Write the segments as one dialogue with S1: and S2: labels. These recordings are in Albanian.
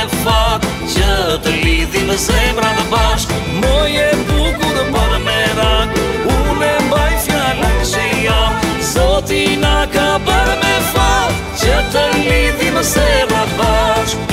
S1: me fat që të lidhi me zemra të bashk. Moje bukur për merak, unë e mbaj fjallën që jam. Zoti na ka bërë me fat që të lidhi me zemra të bashk.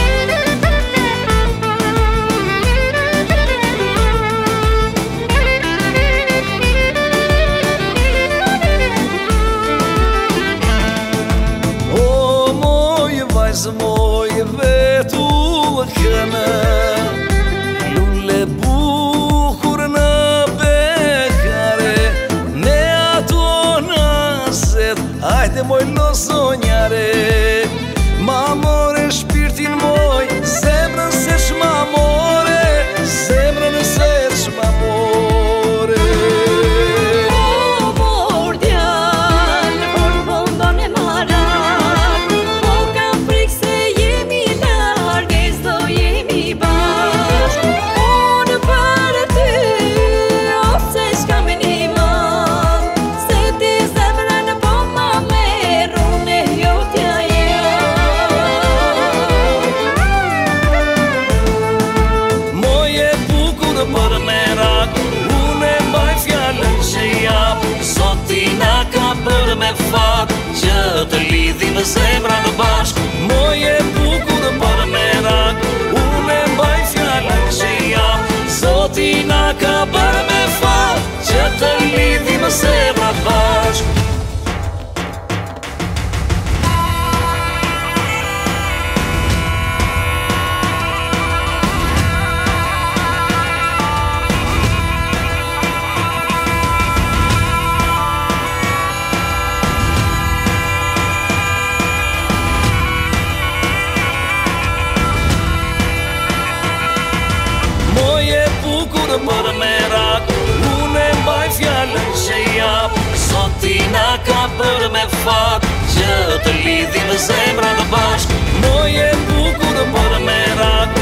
S2: Moje vetu kënë lulle bukur në bekare, ne ato nëset, ajte moj lo sonjare. Ma more shpirtin moj, zemrën se shma more, zemrën se shma more.
S1: Për merak, unë e mbaj fjallën që jap. Zoti na ka bërë me fat që të lidhi me zemra të bashk. Moje bukur për merak, unë e mbaj fjallën që jap. Zoti na ka bërë me fat që të lidhi me zemra të bashk. Për merak, unë e mbaj fjallën që jap. Zoti na ka bërë me fat që të lidhi me zemra të bashk. Moje bukur për merak,